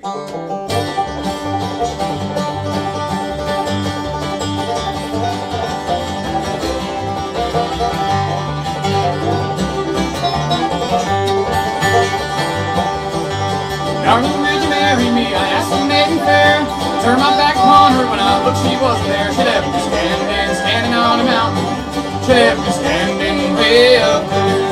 Darling, would you marry me? I asked the maiden fair. Turned my back upon her when I looked, she wasn't there. She left me standing on a mountain. She left me standing way up there.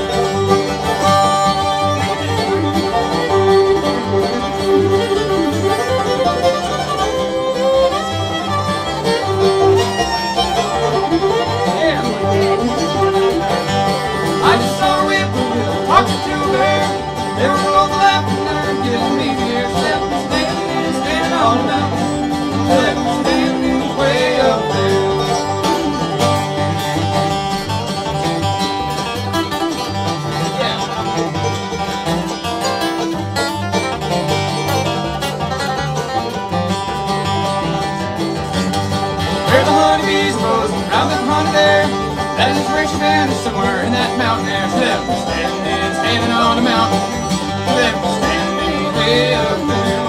Yeah. I just saw her whippoorwill talking to a bear. They were both laughing there, giving me the air. She left me standing on a mountain. She left me standing way up there. Where the honeybees rose and round the honey there, that is where she vanished, somewhere in that mountain there. She left me standing on a mountain. She left me standing way up there.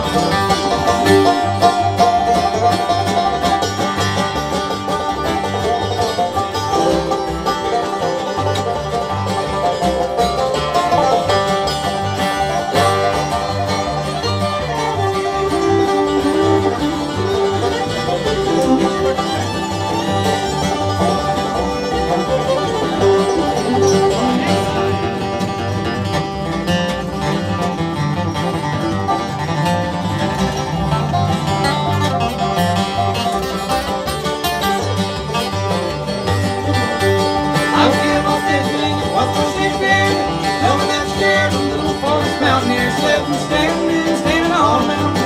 Standing on a mountain.